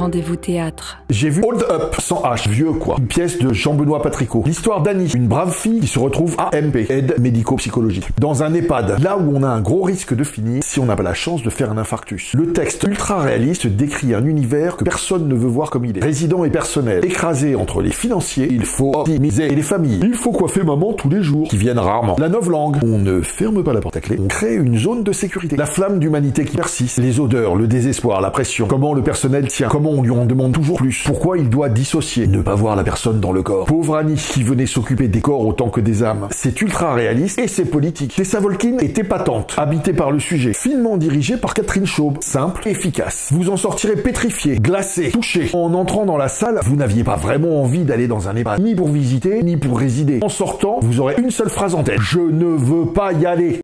rendez-vous théâtre. J'ai vu Hold Up, sans H, vieux quoi. Une pièce de Jean-Benoît Patricot. L'histoire d'Annie, une brave fille qui se retrouve à AMP, aide médico-psychologique, dans un EHPAD, là où on a un gros risque de finir si on n'a pas la chance de faire un infarctus. Le texte ultra réaliste décrit un univers que personne ne veut voir comme il est. Résident et personnel, écrasé entre les financiers, il faut optimiser, et les familles. Il faut coiffer maman tous les jours, qui viennent rarement. La novlangue, on ne ferme pas la porte à clé, on crée une zone de sécurité. La flamme d'humanité qui persiste, les odeurs, le désespoir, la pression, comment le personnel tient, comment on lui en demande toujours plus, pourquoi il doit dissocier, ne pas voir la personne dans le corps. Pauvre Annie, qui venait s'occuper des corps autant que des âmes. C'est ultra réaliste et c'est politique. Tessa Volkine est épatante, habitée par le sujet, finement dirigée par Catherine Chaube, simple, efficace. Vous en sortirez pétrifié, glacé, touché. En entrant dans la salle, vous n'aviez pas vraiment envie d'aller dans un EHPAD, ni pour visiter, ni pour résider. En sortant, vous aurez une seule phrase en tête. Je ne veux pas y aller.